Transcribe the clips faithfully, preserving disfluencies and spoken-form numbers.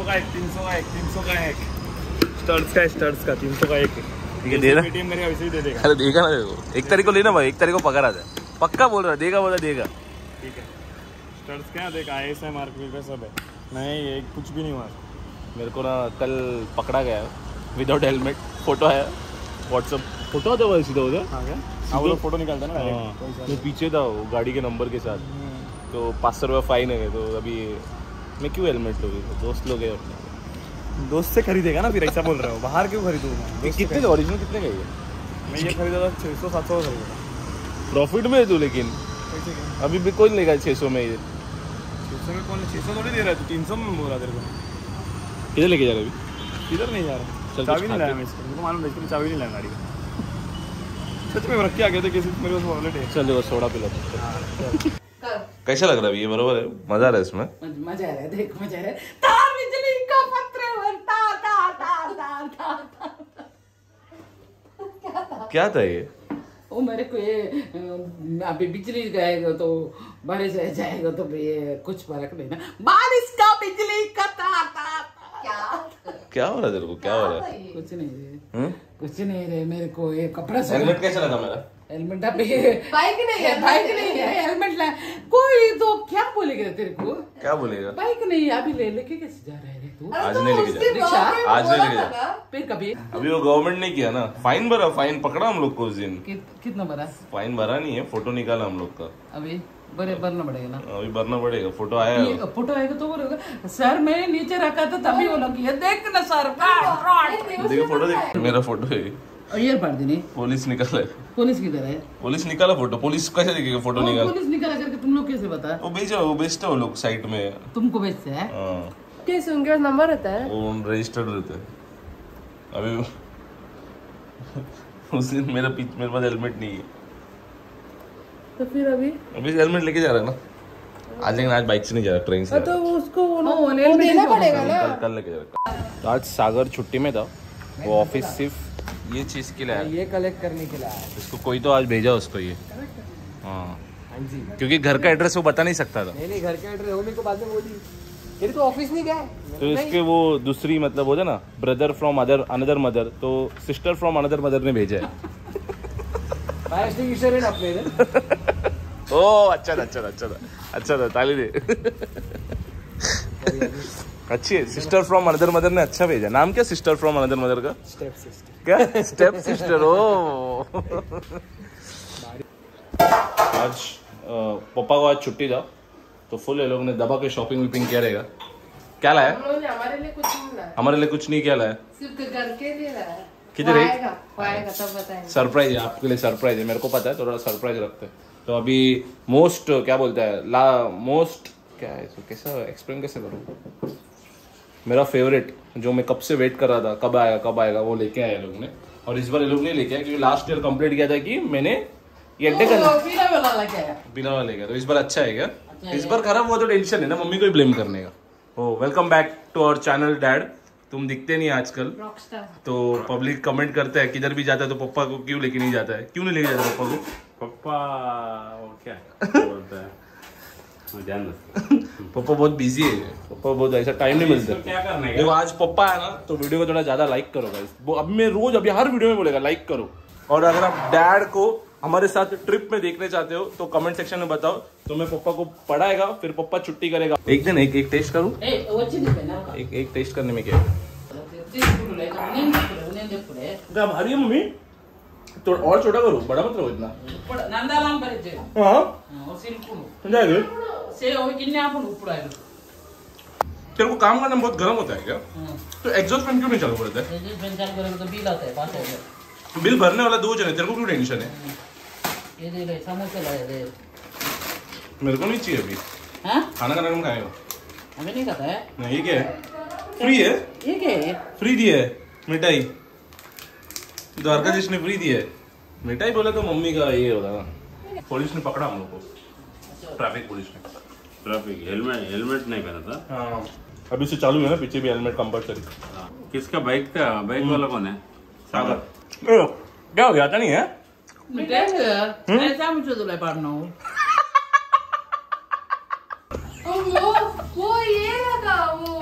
का एक, तीन सौ का एक, तीन सौ का एक, स्टर्ट्स का स्टर्ट्स का तीन सौ का एक। ठीक है, दे ना, पेटीएम करेगा वैसे ही दे देगा। अरे देगा ना देखो, एक तारीख को लेना भाई, एक तारीख को पकड़ा जाए, पक्का बोल रहा है, देगा बोला देगा। ठीक है, स्टर्ट्स क्या देख आई एस आई मार्क पे सब है, नहीं ये कुछ भी नहीं हुआ। मेरे को ना कल पकड़ा गया विदाउट हेलमेट, फोटो आया व्हाट्सअप, फोटो आता है सीधा उधर। हाँ क्या? हाँ वो पीछे निकालता ना, मैं पीछे था वो गाड़ी के नंबर के साथ, तो पाँच सौ रुपये फाइन है। तो अभी मैं क्यों हेलमेट लूँगी, दोस्त लोग हैं अपने, दोस्त से खरीदेगा ना, फिर ऐसा बोल रहे हो, बाहर क्यों खरीदूंगा? कितने का ओरिजिनल कितने का ये? मैं ये खरीदा था छः सौ सात सौ का खरीदा। प्रॉफिट में है तू, लेकिन अभी भी कोई लेगा छः सौ में ये? छः सौ में कौन, छः सौ थोड़ी दे रहा है, तू तीन सौ में बोल रहा तेरे को। किधर लेके जा रहा है अभी? किधर नहीं जा रहा, चाबी नहीं लाया मैं इसको, मेरे को मालूम है इसके लिए चाबी नहीं लाया गाड़ी का। सच में रख के आ गए थे किसी, मेरे पास वॉलेट है। चल देखो सोडा पिला। कैसा लग रहा है ये? बरोबर है, मजा आ रहा है इसमें, मजा आ रहा है, देख मजा आ रहा है। तार बिजली का पत्र बनता तार तार तार तार तार। क्या था? क्या था ये? वो मेरे को ये अभी बिजली जाएगा तो बारिश जाएगा तो ये कुछ फर्क नहीं ना, बारिश का बिजली का तार तार। क्या क्या हो रहा है तेरे को, क्या हो रहा है? कुछ नहीं रे, हम्म? कुछ नहीं रे, मेरे को ये कपड़ा से हेलमेट कैसा लगा मेरा? हेलमेट अभी बाइक नहीं है, बाइक नहीं है, हेलमेट ला कोई तो क्या बोलेगा तेरे को? क्या बोलेगा? बाइक नहीं है, अभी ले लेके कैसे जा रहा है रे तू? आज नहीं लेके जा, रिक्शा आज नहीं लेके जा, फिर कभी अभी वो गवर्नमेंट ने किया ना, फाइन भरा, फाइन पकड़ा हम लोग को उस दिन। कि, कितना भरा? फाइन भरा नहीं है, फोटो निकाला हम लोग का, अभी बड़े भरना पड़ेगा ना, अभी भरना पड़ेगा। फोटो आया है, ये फोटो आएगा तो बोलेगा सर मैं नीचे रखा था तभी वो लोग ये देख ना सर। देखो फोटो देख, मेरा फोटो है, ईयर पार देनी, पुलिस निकाला है, पुलिस किधर है? पुलिस निकाला फोटो, पुलिस कैसे देखेगा फोटो वो निकाला? पुलिस निकाला करके तुम लोग कैसे बता? वो भेजा, वो बेचता है वो लोग साइट में, तुमको बेचते हैं? हाँ कैसे उनके पास नंबर रहता है? वो रजिस्टर्ड रहते हैं। अभी उस दिन मेरा पीछे मेरे पास हेलमेट नहीं है, तो फिर अभी अभी हेलमेट लेके जा रहा है ना आज, लेकिन आज बाइक से नहीं जा रहा, ट्रेन से। तो उसको वो वो वो देना पड़ेगा ना। कल कल लेके जा रहा। तो आज सागर छुट्टी में था, वो ऑफिस सिर्फ ये चीज के लिए आया, ये कलेक्ट करने के लिए आया। इसको कोई तो आज भेजा उसको ये, हाँ क्योंकि घर का एड्रेस वो बता नहीं सकता था। नहीं नहीं, घर के एड्रेस होने को बाद में बोली, तेरे तो ऑफिस नहीं गया, तो इसके वो दूसरी मतलब होता ना, brother from other another mother, तो सिस्टर फ्रॉम अनदर मदर ने भेजा है। फायर एक्सटिंग्विशर है ना अपने इधर। ओ अच्छा था, अच्छा था, अच्छा था, अच्छा था, ताली दे। अच्छी है, सिस्टर फ्रॉम अनदर मदर ने अच्छा भेजा। नाम क्या सिस्टर फ्रॉम अनदर मदर का? Step sister. क्या स्टेप सिस्टर? ओ आज पापा को आज छुट्टी था, तो फुल ये लोग ने दबा के शॉपिंग विपिंग किया रहेगा। क्या लाया? हमारे लिए कुछ नहीं लाया, हमारे लिए कुछ नहीं, क्या लाया? सिर्फ घर के लिए लाया। किधर है? आएगा तब बताएंगे। सरप्राइज है आपके लिए, सरप्राइज है, मेरे को पता है, थोड़ा सरप्राइज रखते हैं। तो अभी मोस्ट क्या बोलता है, ला मोस्ट क्या है इसको, कैसा एक्सप्लेन कैसे करूँ, मेरा फेवरेट जो मैं कब से वेट कर रहा था, कब आएगा कब आएगा, वो लेके आए लोग ने। और इस बार ये लोग नहीं लेके आए, क्योंकि लास्ट ईयर कंप्लीट किया था कि मैंने ये अड्डे का बिना वाला लगा है, बिना वाला लेके, तो इस बार अच्छा है क्या? इस बार खराब हुआ तो टेंशन है ना, मम्मी को ही ब्लेम करने का। Oh welcome back to our channel dad. तुम दिखते नहीं आजकल, तो पब्लिक कमेंट करता है किधर भी जाता है तो पप्पा को क्यों लेके नहीं जाता है, क्यों नहीं लेके जाता पप्पा को? पप्पा वो क्या बोलता है, ध्यान पप्पा बहुत बिजी है, पप्पा बहुत ऐसा टाइम नहीं मिलता। क्या करने का? देखो आज पप्पा है ना, तो वीडियो को थोड़ा ज्यादा लाइक करो गाइस। वो अब मैं रोज अभी हर वीडियो में बोलेगा लाइक करो। और अगर आप डैड को हमारे साथ ट्रिप में देखने चाहते हो तो कमेंट सेक्शन में बताओ, तो मैं पप्पा को पढ़ाएगा, फिर पप्पा छुट्टी करेगा। एक दिन एक एक टेस्ट करूं, एक एक टेस्ट करने में क्या क्या भारी है मम्मी, तो और छोटा करो, बड़ा मत रहो इतना। तेरे को काम करना बहुत गर्म होता है क्या? तो एग्जॉस्ट फैन क्यों नहीं चालू करता है? बिल भरने वाला दो जन है, तेरे को क्यों टेंशन है? ये दे ले, समोसे लाए दे। मेरे को नहीं चाहिए अभी। हाँ? खाना खाना कम खाएगा? हमें नहीं खाता है। नहीं, ये क्या है? फ्री है? ये क्या है? फ्री दिया है मिठाई, द्वारकाधीश ने फ्री दिया है मिठाई। बोला तो मम्मी का ये होता ना, पुलिस ने पकड़ा हम लोग को, ट्रैफिक पुलिस ने। ट्रैफिक हेलमेट हेलमेट नहीं पहना था। हाँ अभी से चालू है ना, पीछे भी हेलमेट कंपलसरी। किसका बाइक था? बाइक वाला कौन है? सागर। क्या हो गया था नहीं है? मिठाई है, ऐसा मुझे तो ले पाड़ना हो। वो वो ये लगा, वो वो तो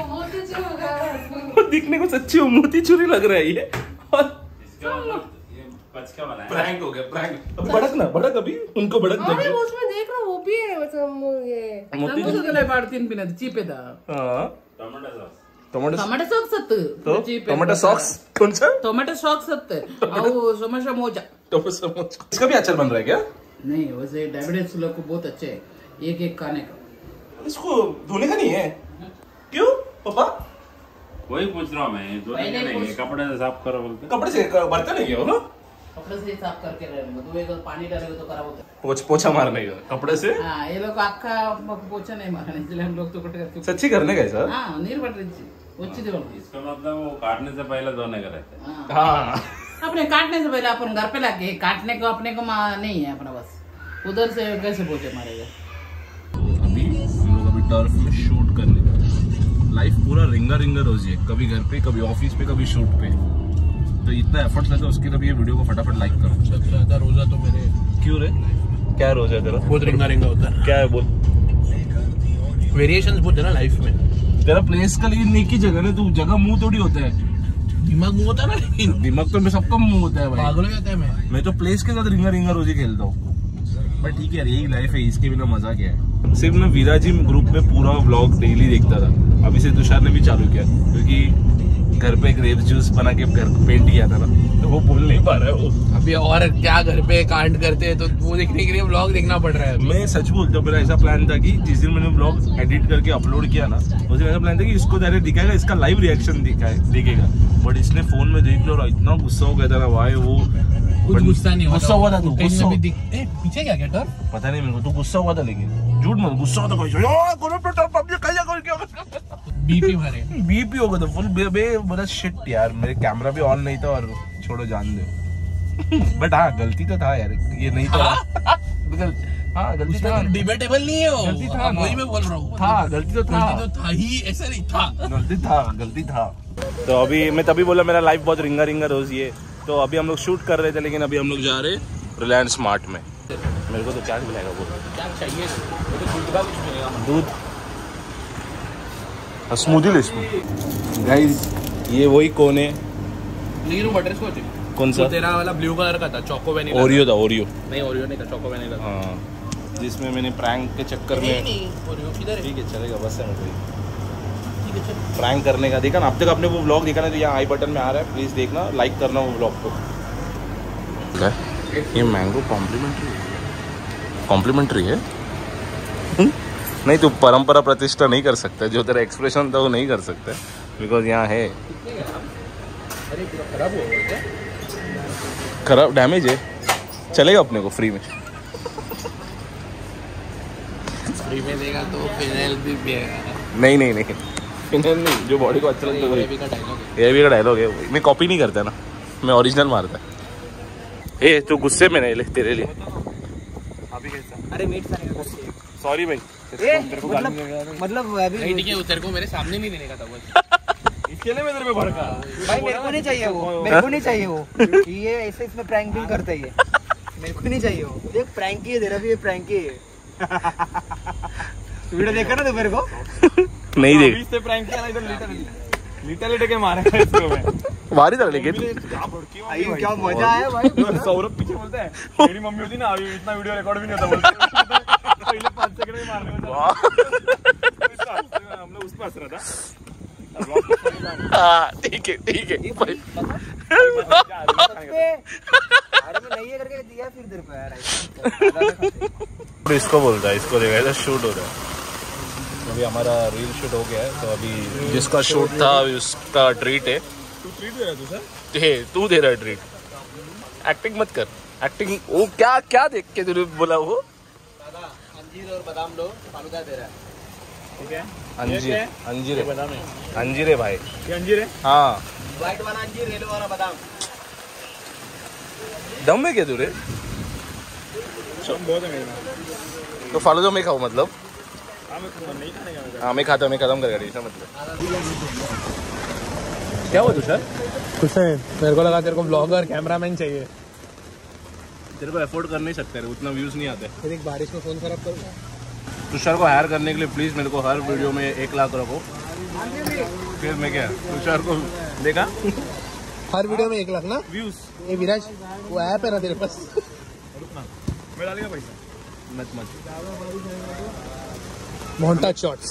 कुछ होगा। वो दिखने को सच्ची वो मोती चूरी लग रहा है ये। और इसका मतलब ये बचका बना है। प्रैंक हो गया प्रैंक। अब भड़क ना भड़क अभी उनको भड़क अरे दे। वो उसमें देख रहा वो भी है मतलब ये मोती ನಮ್ಮದು ಅದೆಲ್ಲ ಮಾಡ್ತೀನಿ ಪಿನ ಚೀಪೆದ हाँ टमाटर सॉस टोमेटो ಟೊಮೆಟೊ ಸಾಕ್ಸ್ ಸತ್ತು तो टोमेटो सॉस कौन सा ಟೊಮೆಟೊ ಸಾಕ್ಸ್ ಸತ್ತು ಅವು ಸಮೋಸಾ मोजा टोमेटो समोसा इसका भी अचार बन रहा है क्या नहीं वैसे डायबिटीज लोग को बहुत अच्छे है एक एक खाने का इसको धोने का नहीं है क्यों पापा वही पूछ रहा हूँ मैं धोने पहले का नहीं है पूछ- कपड़े से साफ करो बोलते कपड़े से बर्तन है क्या वो ना कपड़े से साफ करके रहेंगे धोएगा पानी डालेगा तो खराब होता है पोछ पोछा मारने का कपड़े से हाँ ये लोग आखा पोछा नहीं मारना इसलिए हम लोग तो कट करके सच्ची करने का सर हाँ नीर पट रही వచ్చింది వాళ్ళు इसका मतलब वो काटने से पहले धोने का रहता है हाँ अपने काटने से पहले अपन घर पे लाके काटने को अपने को मा- नहीं है अपना बस उधर से कैसे पोछे मारेगा अभी हम लोग अभी टर्फ में शूट करने का लाइफ पूरा रिंगा रिंगा रोजी है कभी घर पे कभी ऑफिस पे कभी शूट पे तो इतना एफर्ट्स लगता है उसके लिए भी ये वीडियो को फटाफट लाइक करो सबसे ज्यादा रोजा तो मेरे क्यों रे क्या रोज है तेरा बहुत रिंगा रिंगा होता है क्या है बोल वेरिएशंस बहुत है ना लाइफ में तेरा प्लेस का लेकिन एक ही जगह ना तू जगह मुंह थोड़ी होता है दिमाग मुंह होता है ना लेकिन दिमाग तो मैं सबका मुंह होता है भाई पागल हो जाता है मैं मैं तो प्लेस के साथ रिंगा रिंगा रोजी खेलता हूँ बट ठीक है यार यही लाइफ है इसके बिना मजा क्या है सिर्फ मैं वीराजी ग्रुप में पूरा व्लॉग डेली देखता था अभी से तुषार ने भी चालू किया क्योंकि घर पे ग्रेप जूस बना के घर पेंट किया था ना तो वो बोल नहीं पा रहा है वो अभी और क्या घर पे कांड करते हैं तो वो देखने के लिए व्लॉग देखना पड़ रहा है मैं सच बोलता हूँ मेरा ऐसा प्लान था कि जिस दिन मैंने व्लॉग एडिट करके अपलोड किया ना उस दिन ऐसा प्लान था कि इसको डायरेक्ट दिखाएगा इसका लाइव रिएक्शन दिखाए देखेगा बट इसने फोन में देख लो और इतना गुस्सा हो गया था ना भाई वो कुछ but गुस्सा नहीं हुआ गुस्सा हुआ था तू कहीं गुस्सा अभी दिख- ए, पीछे क्या क्या डर पता नहीं मेरे को तू गुस्सा हुआ था लेकिन झूठ मत गुस्सा होता कोई यार करो बेटा पबजी कैसे कर क्या बीपी भरे बीपी हो गया था फुल बे बे बड़ा शिट यार मेरे कैमरा भी ऑन नहीं था और छोड़ो जान दो बट हाँ गलती तो था यार ये नहीं था गल, हाँ गलती था डिबेटेबल नहीं है वो गलती था हाँ, ना। वही मैं बोल रहा हूँ था गलती तो था गलती तो था ही ऐसा नहीं था गलती था गलती था तो अभी मैं तभी बोला मेरा लाइफ बहुत रिंगा रिंगा रोज ये तो अभी हम लोग शूट कर रहे थे लेकिन अभी हम लोग जा रहे रिलायंस स्मार्ट में मेरे को तो क्या मिलेगा वो क्या चाहिए वो तो दूध का कुछ मिलेगा दूध स्मूदी ले स्मूदी गाइस ये वही कौन है नीरू बटर स्कॉच कौन सा तेरा वाला ब्लू कलर का था चोको वेनिला ओरियो था ओरियो नहीं ओरियो नहीं था चोको वेनिला था हाँ जिसमें मैंने प्रैंक के चक्कर में नहीं ओरियो किधर है ठीक है चलेगा बस है मेरे ठीक है चल प्रैंक करने का देखा ना अब तक आपने वो व्लॉग देखा ना तो यहाँ आई बटन में आ रहा है प्लीज देखना लाइक करना वो व्लॉग को ये मैंगो कॉम्प्लीमेंट्री कॉम्प्लीमेंट्री है हम्म? नहीं तू परंपरा प्रतिष्ठा नहीं कर सकता जो तेरा एक्सप्रेशन था वो नहीं कर सकता बिकॉज यहाँ है अरे पूरा खराब हो गया क्या खराब डैमेज है चलेगा अपने को फ्री में फ्री में देगा तो फिनाइल भी पिएगा नहीं नहीं नहीं फिनाइल नहीं जो बॉडी को अच्छा लगता है वही का डायलॉग है ये भी का डायलॉग है मैं कॉपी नहीं करता ना मैं ओरिजिनल मारता ए तू गुस्से में नहीं ले तेरे लिए अभी कैसा अरे मीट खाने का बस सॉरी भाई ए, मतलब मतलब अभी नहीं ठीक है तेरे को मेरे सामने नहीं देने का था बस इसके लिए मैं तेरे पे भड़का भाई मेरे को नहीं चाहिए वो मेरे को नहीं चाहिए वो ये ऐसे इसमें प्रैंक भी करते हैं मेरे को नहीं चाहिए वो देख प्रैंक ही है तेरा भी ये प्रैंक ही है वीडियो देखा ना तू मेरे को नहीं देख इससे प्रैंक किया ना इधर लीटर लीटर लीटर के मारे इसको मैं मारी था लेकिन क्या भड़की हो आई क्या मजा आया भाई सौरभ पीछे बोलता है मेरी मम्मी होती ना अभी इतना वीडियो रिकॉर्ड भी नहीं होता बोलते पहले पाँच सेकंड में मारने में हम लोग उस पास रहा था हाँ ठीक है ठीक है भाई अरे मैं नहीं है करके दिया फिर तेरे को यार इसको बोलता है इसको देखा शूट हो रहा है अभी हमारा रील शूट हो गया है तो अभी जिसका शूट था उसका ट्रीट है तू ट्रीट दे रहा तू सर हे तू दे रहा है ट्रीट एक्टिंग मत कर एक्टिंग वो क्या क्या देख के तूने बोला वो अंजीर और बादाम लो फालूदा दे रहा है ठीक है अंजीर अंजीर है अंजीर है भाई ये अंजीर है हाँ व्हाइट वाला अंजीर येलो वाला बादाम दम में क्या तू रे सब बहुत है मेरे में तो फालूदा में खाओ मतलब हाँ मैं खाऊंगा, नहीं खाने का मैं हाँ मैं खाता मैं खत्म करेगा इसका मतलब क्या हुआ तुषार कुछ है मेरे को लगा तेरे को ब्लॉगर कैमरामैन चाहिए तेरे को अफोर्ड कर नहीं सकते रे उतना व्यूज नहीं आते फिर एक बारिश में फोन खराब करूँगा तुषार को हायर करने के लिए प्लीज़ मेरे को हर वीडियो में एक लाख रखो। फिर मैं क्या तुषार को देखा हर वीडियो में एक लाख ना व्यूज। ये विराज वो ऐप है ना तेरे पास? मैं डालेगा पैसा मत मत मोंटाज शॉट्स।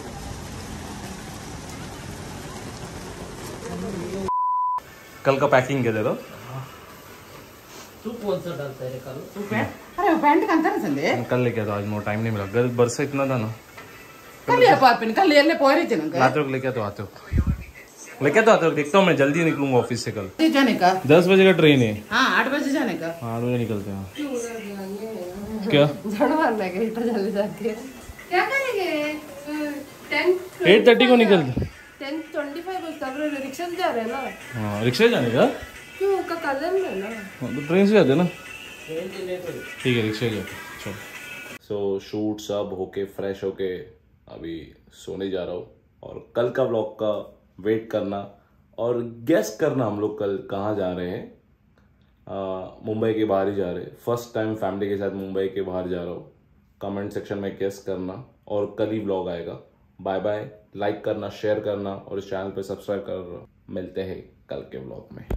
कल का पैकिंग के दे दो। तू कौन सा डालता है कल? तू पैंट? अरे वो पैंट कंता ना संदे? कल लेके आता, आज मोर टाइम नहीं मिला, घर बरसा इतना था ना। कल ये पापिन कल ये ले पोरे चलन का। रात को लेके तो आते हो, लेके तो आते हो। देखता हूँ मैं जल्दी निकलूंगा ऑफिस से कल। ये जाने का? दस बजे का ट्रेन है। हाँ आठ बजे जाने का। हाँ आठ बजे निकलते हैं। क्या झाड़ू मारना है इतना जल्दी जाके? क्या करेंगे? टेन एट थर्टी को निकलते। टेन ट्वेंटी फाइव बजता है, रिक्शा से जा रहे हैं ना। हाँ रिक्शा से जाने का? क्यों का कदम है ना। हाँ, तो ट्रेन से जाते ना। ठीक है रिक्शा से जाते चलो। सो शूट सब होके फ्रेश होके अभी सोने जा रहा हूँ और कल का व्लॉग का वेट करना और गेस करना हम लोग कल कहाँ जा रहे हैं। मुंबई के बाहर ही जा रहे हैं, फर्स्ट टाइम फैमिली के साथ मुंबई के बाहर जा रहा हूँ। कमेंट सेक्शन में गेस करना और कल ही व्लॉग आएगा। बाय बाय, लाइक करना, शेयर करना और इस चैनल पे सब्सक्राइब करना। मिलते हैं कल के व्लॉग में।